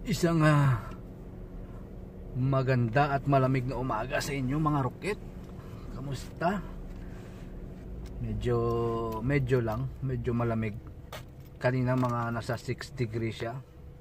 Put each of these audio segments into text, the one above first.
Isang maganda at malamig na umaga sa inyo mga rocket. Kamusta? Medyo malamig. Kanina mga nasa 6 degrees siya.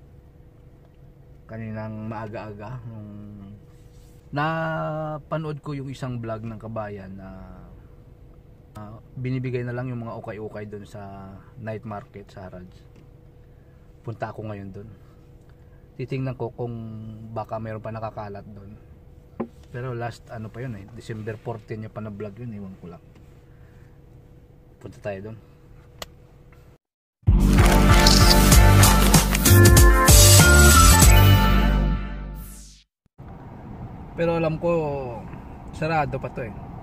Kaninang maaga-aga napanood ko yung isang vlog ng kabayan na binibigay na lang yung mga ukay-ukay doon sa night market sa Harads. Punta ako ngayon doon. Titingnan ko kung baka mayroon pa nakakalat doon. Pero last pa yun December 14 niya pa na vlog yun, iwan ko lang. Punta tayo doon. Pero alam ko sarado pa to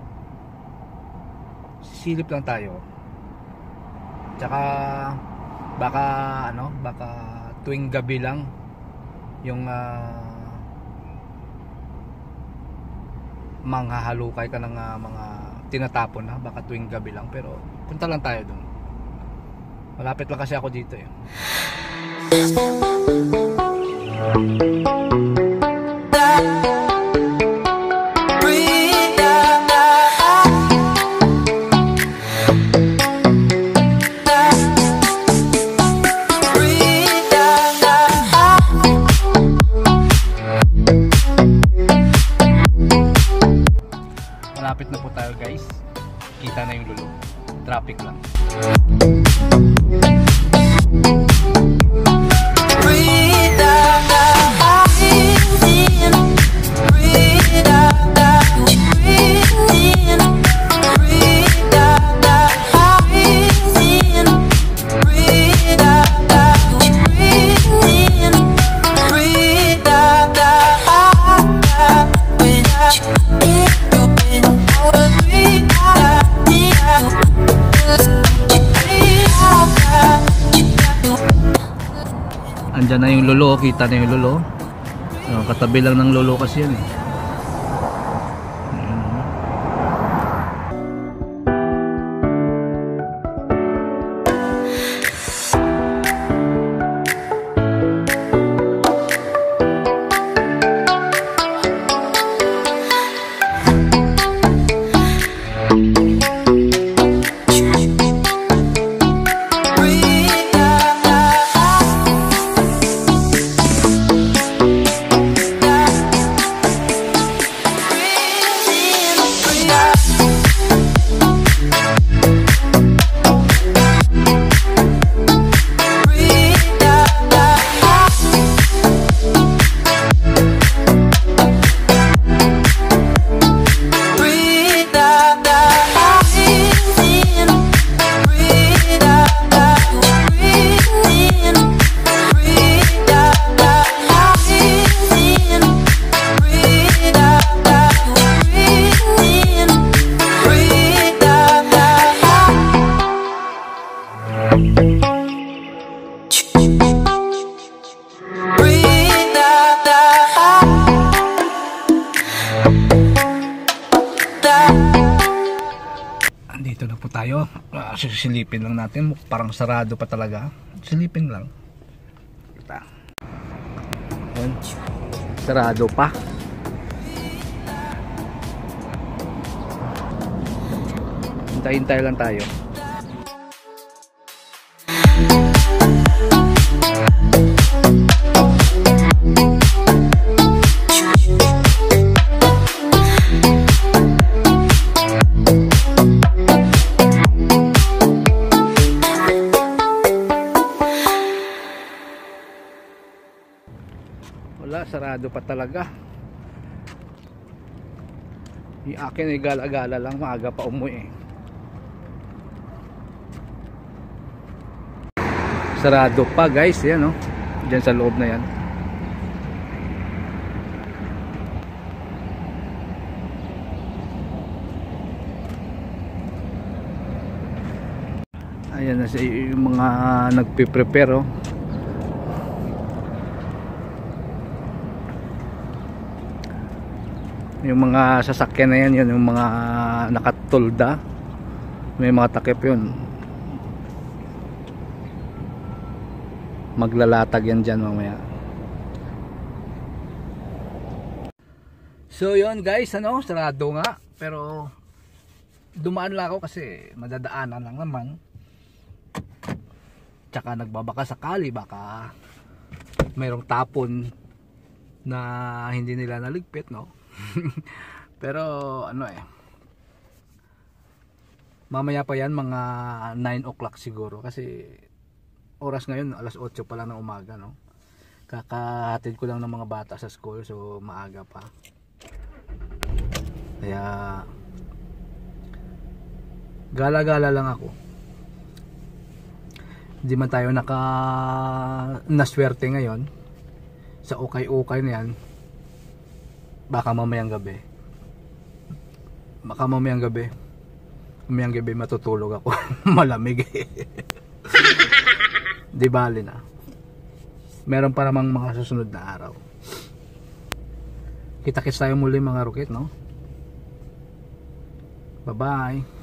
Silip lang tayo. Tsaka baka tuwing gabi lang yung manghahalukay ka ng mga tinatapon na, baka tuwing gabi lang, pero punta lang tayo dun. Malapit lang kasi ako dito Malapit na po tayo guys. Kita na yung lulo. Traffic lang. Andyan na yung lolo, kita na yung lolo. Katabi lang ng lolo kasi yan Andito na po tayo. Silipin lang natin. Parang sarado pa talaga. Silipin lang. Sarado pa. Hintay-hintay lang tayo. Wala, sarado pa talaga. Yung akin ay gala-gala lang, maaga pa umuwi Sarado pa guys, yan Diyan sa loob na yan. Ayan na yung mga nagpe-prepare Yung mga sasakyan na yan, yung mga nakatulda. May mga takip yun. Maglalatag yan dyan mamaya. So yun guys, ano, sarado nga. Pero dumaan lang ako kasi madadaanan lang naman. Tsaka nagbabaka sakali, baka mayroong tapon na hindi nila naligpit, no? Pero ano mamaya pa yan, mga 9 o'clock siguro. Kasi oras ngayon, alas 8 pa lang ng umaga, no? Kakahatid ko lang ng mga bata sa school, so maaga pa. Kaya gala-gala lang ako. Hindi man tayo naswerte ngayon sa ukay-ukay na yan. Baka mamayang gabi matutulog ako. Malamig di bali na, meron pa namang mga susunod na araw. Kita-kits tayo muli mga rukit, no? Bye bye.